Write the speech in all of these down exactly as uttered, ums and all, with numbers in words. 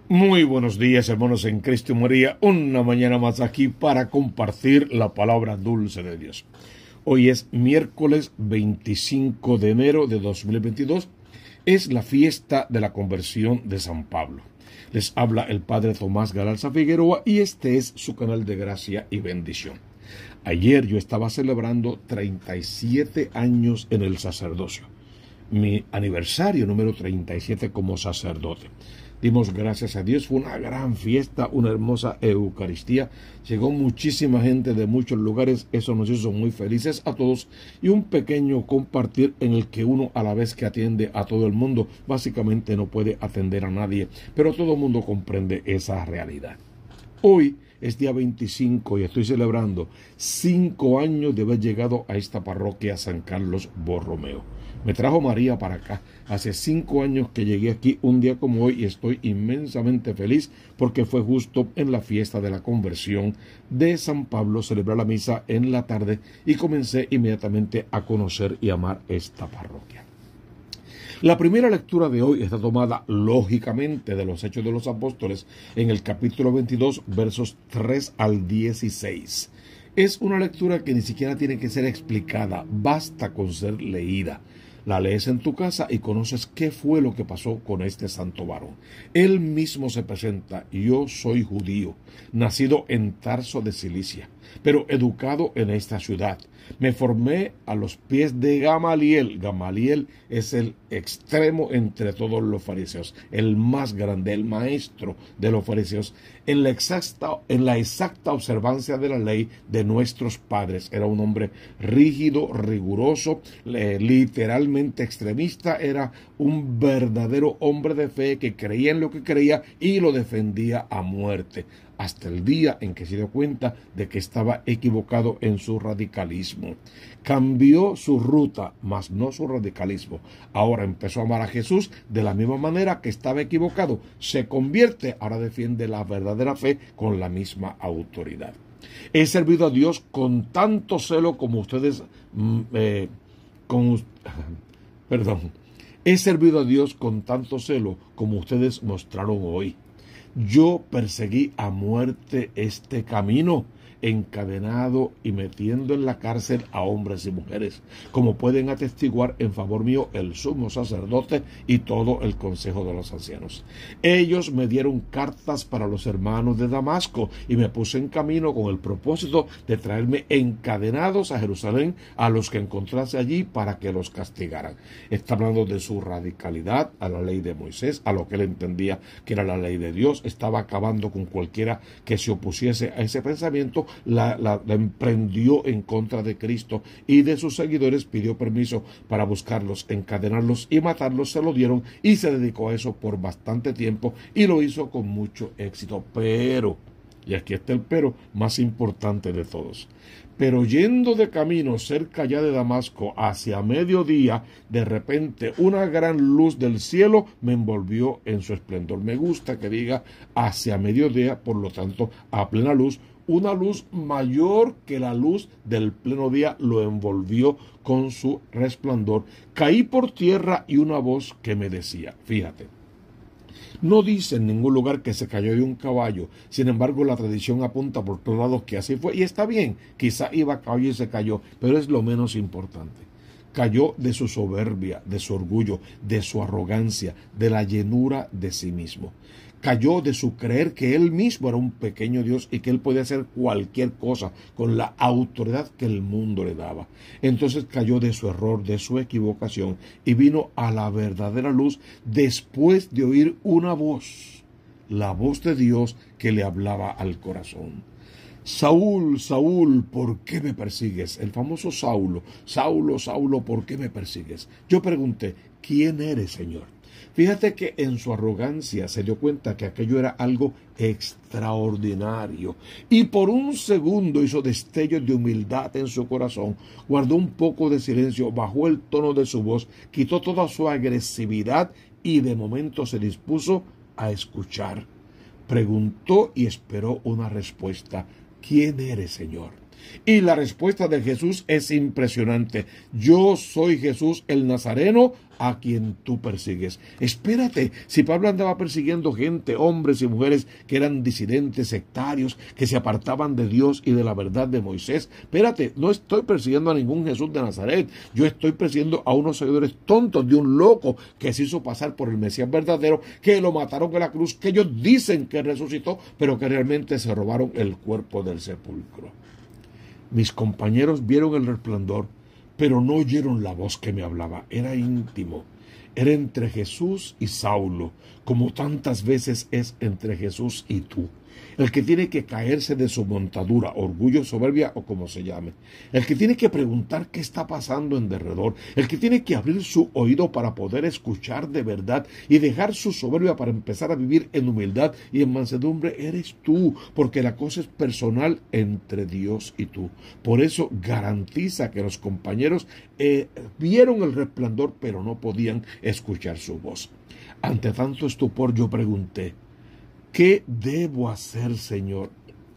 Muy buenos días, hermanos en Cristo y María. Una mañana más aquí para compartir la palabra dulce de Dios. Hoy es miércoles veinticinco de enero de dos mil veintidós. Es la fiesta de la conversión de San Pablo. Les habla el Padre Tomás Galarza Figueroa y este es su canal de gracia y bendición. Ayer yo estaba celebrando treinta y siete años en el sacerdocio. Mi aniversario número treinta y siete como sacerdote. Dimos gracias a Dios, fue una gran fiesta, una hermosa Eucaristía. Llegó muchísima gente de muchos lugares, eso nos hizo muy felices a todos. Y un pequeño compartir en el que uno, a la vez que atiende a todo el mundo, básicamente no puede atender a nadie, pero todo el mundo comprende esa realidad. Hoy es día veinticinco y estoy celebrando cinco años de haber llegado a esta parroquia San Carlos Borromeo. Me trajo María para acá. Hace cinco años que llegué aquí un día como hoy y estoy inmensamente feliz porque fue justo en la fiesta de la conversión de San Pablo. Celebré la misa en la tarde y comencé inmediatamente a conocer y amar esta parroquia. La primera lectura de hoy está tomada lógicamente de los Hechos de los Apóstoles en el capítulo veintidós, versos tres al dieciséis. Es una lectura que ni siquiera tiene que ser explicada, basta con ser leída. La lees en tu casa y conoces qué fue lo que pasó con este santo varón. Él mismo se presenta: yo soy judío, nacido en Tarso de Cilicia, pero educado en esta ciudad. Me formé a los pies de Gamaliel. Gamaliel es el extremo entre todos los fariseos, el más grande, el maestro de los fariseos, en la exacta, en la exacta observancia de la ley de nuestros padres. Era un hombre rígido, riguroso, eh, literalmente extremista. Era un verdadero hombre de fe que creía en lo que creía y lo defendía a muerte, hasta el día en que se dio cuenta de que estaba equivocado en su radicalismo. Cambió su ruta, mas no su radicalismo. Ahora empezó a amar a Jesús de la misma manera que estaba equivocado. Se convierte, ahora defiende la verdadera fe con la misma autoridad. He servido a Dios con tanto celo como ustedes... Eh, con, perdón. He servido a Dios con tanto celo como ustedes mostraron hoy. Yo perseguí a muerte este camino, encadenado y metiendo en la cárcel a hombres y mujeres, como pueden atestiguar en favor mío el sumo sacerdote y todo el consejo de los ancianos. Ellos me dieron cartas para los hermanos de Damasco y me puse en camino con el propósito de traerme encadenados a Jerusalén a los que encontrase allí para que los castigaran. Está hablando de su radicalidad a la ley de Moisés, a lo que él entendía que era la ley de Dios. Estaba acabando con cualquiera que se opusiese a ese pensamiento. La, la, la emprendió en contra de Cristo y de sus seguidores. Pidió permiso para buscarlos, encadenarlos y matarlos. Se lo dieron y se dedicó a eso por bastante tiempo y lo hizo con mucho éxito. Pero, y aquí está el pero más importante de todos, pero yendo de camino cerca ya de Damasco, hacia mediodía, de repente una gran luz del cielo me envolvió en su esplendor. Me gusta que diga hacia mediodía, por lo tanto a plena luz. Una luz mayor que la luz del pleno día lo envolvió con su resplandor. Caí por tierra y una voz que me decía, fíjate, no dice en ningún lugar que se cayó de un caballo. Sin embargo, la tradición apunta por todos lados que así fue. Y está bien, quizá iba a caballo y se cayó, pero es lo menos importante. Cayó de su soberbia, de su orgullo, de su arrogancia, de la llenura de sí mismo. Cayó de su creer que él mismo era un pequeño Dios y que él podía hacer cualquier cosa con la autoridad que el mundo le daba. Entonces cayó de su error, de su equivocación y vino a la verdadera luz después de oír una voz, la voz de Dios que le hablaba al corazón. Saúl, Saúl, ¿por qué me persigues? El famoso Saulo. Saulo, Saulo, ¿por qué me persigues? Yo pregunté, ¿quién eres, Señor? Fíjate que en su arrogancia se dio cuenta que aquello era algo extraordinario y por un segundo hizo destellos de humildad en su corazón, guardó un poco de silencio, bajó el tono de su voz, quitó toda su agresividad y de momento se dispuso a escuchar. Preguntó y esperó una respuesta. ¿Quién eres, Señor? Y la respuesta de Jesús es impresionante. Yo soy Jesús el Nazareno a quien tú persigues. Espérate, si Pablo andaba persiguiendo gente, hombres y mujeres que eran disidentes, sectarios, que se apartaban de Dios y de la verdad de Moisés, espérate, no estoy persiguiendo a ningún Jesús de Nazaret, yo estoy persiguiendo a unos seguidores tontos de un loco que se hizo pasar por el Mesías verdadero, que lo mataron en la cruz, que ellos dicen que resucitó, pero que realmente se robaron el cuerpo del sepulcro. Mis compañeros vieron el resplandor, pero no oyeron la voz que me hablaba. Era íntimo. Era entre Jesús y Saulo, como tantas veces es entre Jesús y tú. El que tiene que caerse de su montadura, orgullo, soberbia o como se llame. El que tiene que preguntar qué está pasando en derredor. El que tiene que abrir su oído para poder escuchar de verdad y dejar su soberbia para empezar a vivir en humildad y en mansedumbre. Eres tú, porque la cosa es personal entre Dios y tú. Por eso garantiza que los compañeros eh, vieron el resplandor, pero no podían escuchar su voz. Ante tanto estupor yo pregunté, ¿qué debo hacer, Señor?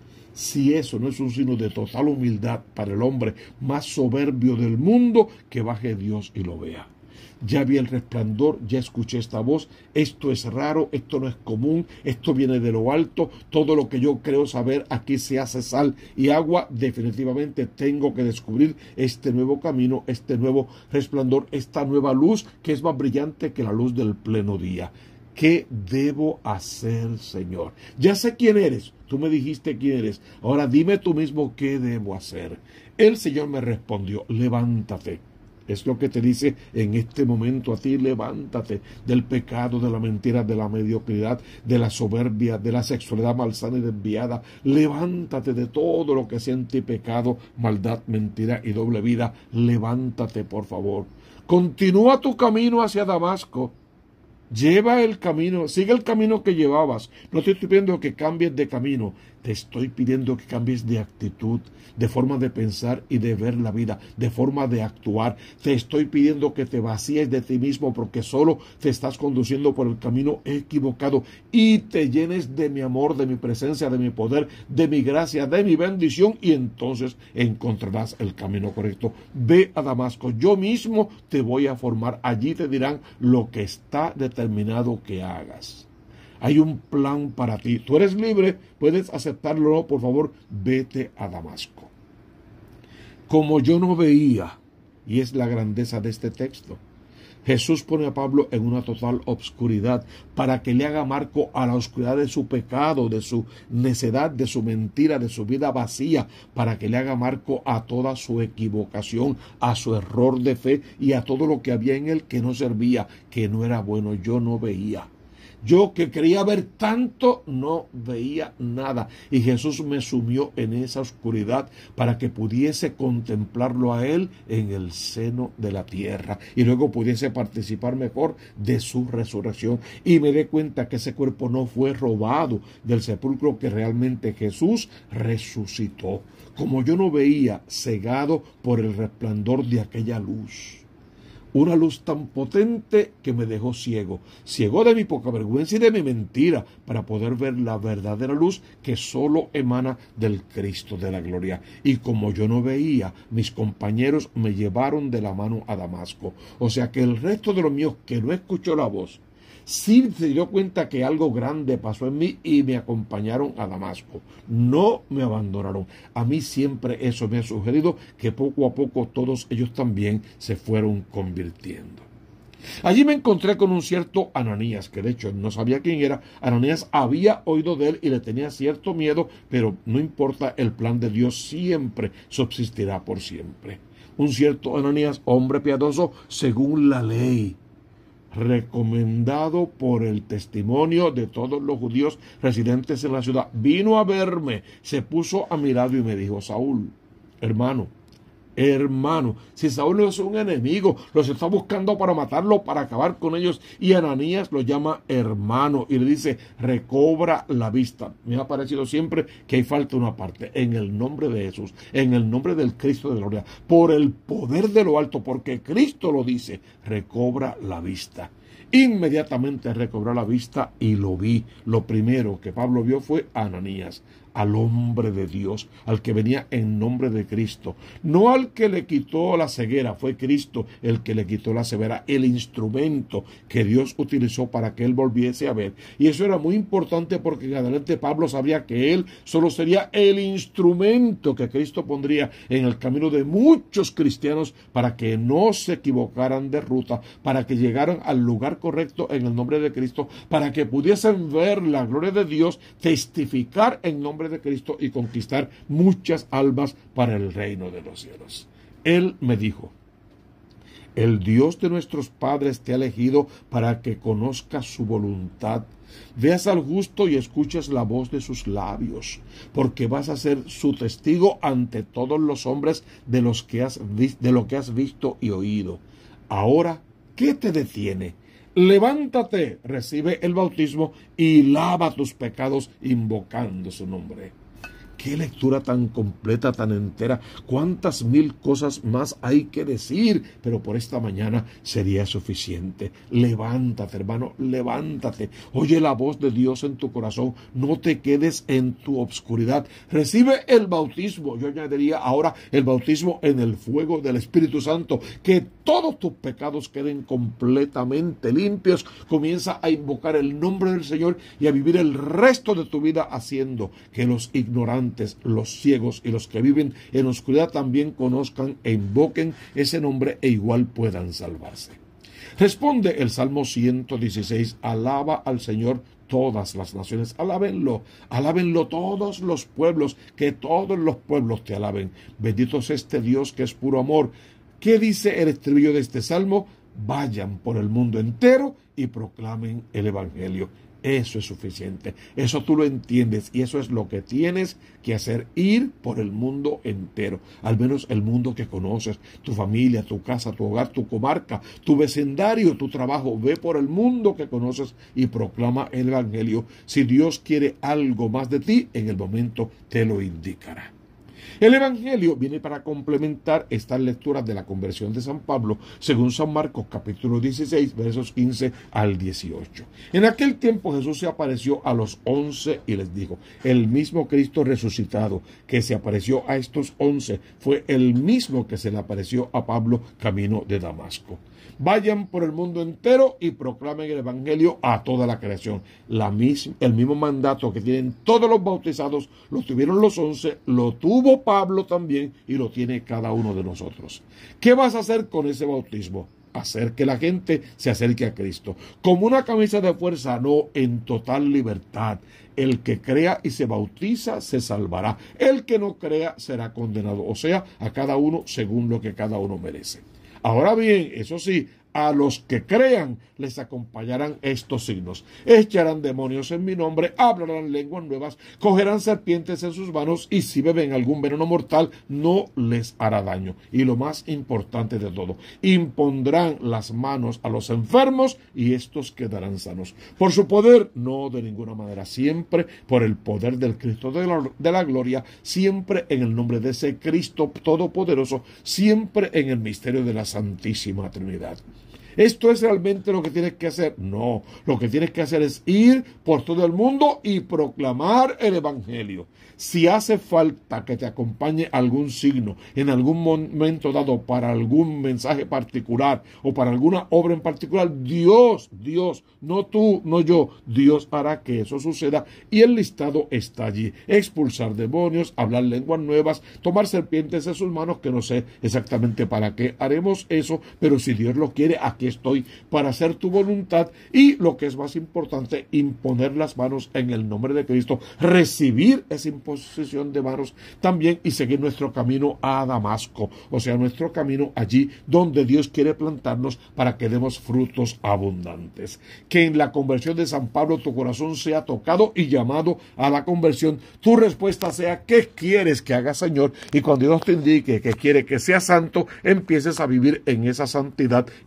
Si eso no es un signo de total humildad para el hombre más soberbio del mundo, que baje Dios y lo vea. Ya vi el resplandor, ya escuché esta voz, esto es raro, esto no es común, esto viene de lo alto, todo lo que yo creo saber aquí se hace sal y agua, definitivamente tengo que descubrir este nuevo camino, este nuevo resplandor, esta nueva luz que es más brillante que la luz del pleno día. ¿Qué debo hacer, Señor? Ya sé quién eres. Tú me dijiste quién eres. Ahora dime tú mismo qué debo hacer. El Señor me respondió, levántate. Es lo que te dice en este momento a ti, levántate del pecado, de la mentira, de la mediocridad, de la soberbia, de la sexualidad malsana y desviada. Levántate de todo lo que sea en ti pecado, maldad, mentira y doble vida. Levántate, por favor. Continúa tu camino hacia Damasco. Lleva el camino, sigue el camino que llevabas. No te estoy pidiendo que cambies de camino, te estoy pidiendo que cambies de actitud, de forma de pensar y de ver la vida, de forma de actuar. Te estoy pidiendo que te vacíes de ti mismo porque solo te estás conduciendo por el camino equivocado y te llenes de mi amor, de mi presencia, de mi poder, de mi gracia, de mi bendición y entonces encontrarás el camino correcto. Ve a Damasco, yo mismo te voy a formar, allí te dirán lo que está determinado que hagas. Hay un plan para ti. Tú eres libre, puedes aceptarlo o no, por favor, vete a Damasco. Como yo no veía, y es la grandeza de este texto, Jesús pone a Pablo en una total obscuridad para que le haga marco a la oscuridad de su pecado, de su necedad, de su mentira, de su vida vacía, para que le haga marco a toda su equivocación, a su error de fe y a todo lo que había en él que no servía, que no era bueno. Yo no veía. Yo que quería ver tanto, no veía nada. Y Jesús me sumió en esa oscuridad para que pudiese contemplarlo a Él en el seno de la tierra. Y luego pudiese participar mejor de su resurrección. Y me dé cuenta que ese cuerpo no fue robado del sepulcro, que realmente Jesús resucitó. Como yo no veía, cegado por el resplandor de aquella luz. Una luz tan potente que me dejó ciego, ciego de mi poca vergüenza y de mi mentira, para poder ver la verdadera luz que solo emana del Cristo de la gloria. Y como yo no veía, mis compañeros me llevaron de la mano a Damasco. O sea que el resto de los míos que no escuchó la voz, sí se dio cuenta que algo grande pasó en mí y me acompañaron a Damasco. No me abandonaron. A mí siempre eso me ha sugerido que poco a poco todos ellos también se fueron convirtiendo. Allí me encontré con un cierto Ananías, que de hecho no sabía quién era. Ananías había oído de él y le tenía cierto miedo, pero no importa, el plan de Dios siempre subsistirá por siempre. Un cierto Ananías, hombre piadoso según la ley, recomendado por el testimonio de todos los judíos residentes en la ciudad, vino a verme, se puso a mi lado y me dijo: Saúl, hermano, hermano, si Saúl no es un enemigo, los está buscando para matarlo, para acabar con ellos, y Ananías lo llama hermano y le dice: recobra la vista. Me ha parecido siempre que hay falta una parte. En el nombre de Jesús, en el nombre del Cristo de gloria, por el poder de lo alto, porque Cristo lo dice, recobra la vista. Inmediatamente recobró la vista y lo vi. Lo primero que Pablo vio fue a Ananías. al hombre de Dios, al que venía en nombre de Cristo. No al que le quitó la ceguera, fue Cristo el que le quitó la ceguera, el instrumento que Dios utilizó para que él volviese a ver. Y eso era muy importante porque en adelante Pablo sabía que él solo sería el instrumento que Cristo pondría en el camino de muchos cristianos para que no se equivocaran de ruta, para que llegaran al lugar correcto en el nombre de Cristo, para que pudiesen ver la gloria de Dios, testificar en nombre de Cristo y conquistar muchas almas para el reino de los cielos. Él me dijo: el Dios de nuestros padres te ha elegido para que conozcas su voluntad. Veas al justo y escuches la voz de sus labios, porque vas a ser su testigo ante todos los hombres de, los que has de lo que has visto y oído. Ahora, ¿qué te detiene? Levántate, recibe el bautismo y lava tus pecados invocando su nombre. Qué lectura tan completa, tan entera. Cuántas mil cosas más hay que decir, pero por esta mañana sería suficiente. Levántate, hermano, levántate. Oye la voz de Dios en tu corazón. No te quedes en tu obscuridad. Recibe el bautismo. Yo añadiría ahora el bautismo en el fuego del Espíritu Santo. Que todos tus pecados queden completamente limpios. Comienza a invocar el nombre del Señor y a vivir el resto de tu vida haciendo que los ignorantes, los ciegos y los que viven en oscuridad también conozcan e invoquen ese nombre e igual puedan salvarse. Responde el Salmo ciento dieciséis: alaba al Señor todas las naciones, alábenlo, alábenlo todos los pueblos, que todos los pueblos te alaben. Bendito es este Dios que es puro amor. ¿Qué dice el estribillo de este salmo? Vayan por el mundo entero y proclamen el Evangelio. Eso es suficiente, eso tú lo entiendes y eso es lo que tienes que hacer, ir por el mundo entero, al menos el mundo que conoces, tu familia, tu casa, tu hogar, tu comarca, tu vecindario, tu trabajo. Ve por el mundo que conoces y proclama el Evangelio. Si Dios quiere algo más de ti, en el momento te lo indicará. El Evangelio viene para complementar estas lecturas de la conversión de San Pablo, según San Marcos capítulo dieciséis, versos quince al dieciocho. En aquel tiempo Jesús se apareció a los once y les dijo: el mismo Cristo resucitado que se apareció a estos once fue el mismo que se le apareció a Pablo camino de Damasco. Vayan por el mundo entero y proclamen el Evangelio a toda la creación. La misma, el mismo mandato que tienen todos los bautizados, lo tuvieron los once, lo tuvo Pablo también y lo tiene cada uno de nosotros. ¿Qué vas a hacer con ese bautismo? Hacer que la gente se acerque a Cristo. Como una camisa de fuerza, no, en total libertad. El que crea y se bautiza se salvará. El que no crea será condenado. O sea, a cada uno según lo que cada uno merece. Ahora bien, eso sí, a los que crean les acompañarán estos signos: echarán demonios en mi nombre, hablarán lenguas nuevas, cogerán serpientes en sus manos y si beben algún veneno mortal no les hará daño. Y lo más importante de todo, impondrán las manos a los enfermos y estos quedarán sanos. Por su poder, no de ninguna manera, siempre por el poder del Cristo de la, de la gloria, siempre en el nombre de ese Cristo todopoderoso, siempre en el misterio de la Santísima Trinidad. ¿Esto es realmente lo que tienes que hacer? No, lo que tienes que hacer es ir por todo el mundo y proclamar el Evangelio. Si hace falta que te acompañe algún signo en algún momento dado para algún mensaje particular o para alguna obra en particular, Dios, Dios, no tú, no yo, Dios hará que eso suceda y el listado está allí. Expulsar demonios, hablar lenguas nuevas, tomar serpientes en sus manos, que no sé exactamente para qué haremos eso, pero si Dios lo quiere, aquí estoy para hacer tu voluntad y, lo que es más importante, imponer las manos en el nombre de Cristo, recibir esa imposición de manos también y seguir nuestro camino a Damasco, o sea, nuestro camino allí donde Dios quiere plantarnos para que demos frutos abundantes. Que en la conversión de San Pablo tu corazón sea tocado y llamado a la conversión. Tu respuesta sea: ¿qué quieres que haga, Señor? Y cuando Dios te indique que quiere que sea santo, empieces a vivir en esa santidad y nada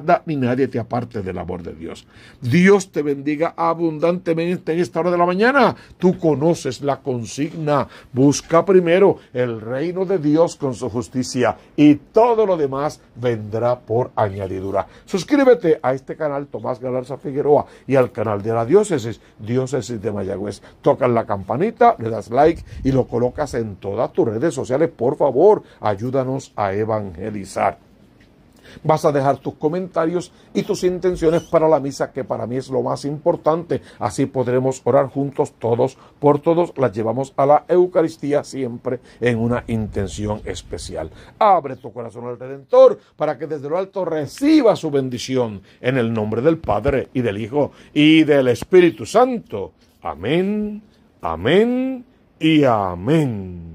nada ni nadie te aparte del amor de Dios. Dios te bendiga abundantemente en esta hora de la mañana. Tú conoces la consigna. Busca primero el reino de Dios con su justicia y todo lo demás vendrá por añadidura. Suscríbete a este canal Tomás Galarza Figueroa y al canal de la Diócesis, Diócesis de Mayagüez. Tocas la campanita, le das like y lo colocas en todas tus redes sociales. Por favor, ayúdanos a evangelizar. Vas a dejar tus comentarios y tus intenciones para la misa, que para mí es lo más importante. Así podremos orar juntos todos por todos. Las llevamos a la Eucaristía siempre en una intención especial. Abre tu corazón al Redentor para que desde lo alto reciba su bendición. En el nombre del Padre y del Hijo y del Espíritu Santo. Amén, amén y amén.